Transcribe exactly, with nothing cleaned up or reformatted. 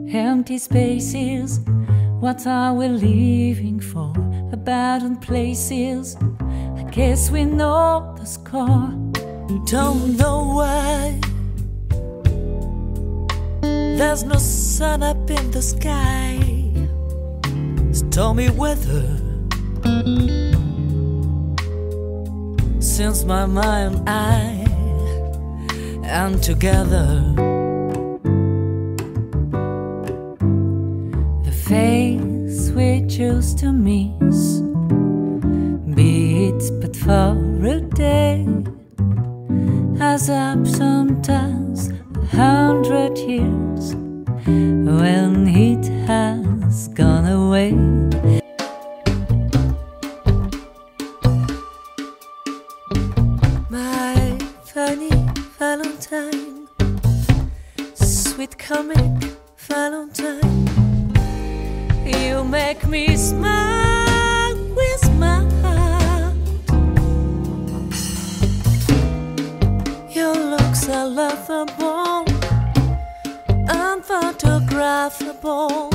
empty spaces. What are we living for? Abandoned places. I guess we know the score. Don't know why there's no sun up in the sky. Stormy weather. Since my mind and I am together. The face we choose to miss beats but for a day, has up sometimes a hundred years when it has gone away. My funny Valentine, sweet comic Valentine, you make me smile with my heart. Your looks are laughable, unphotographable.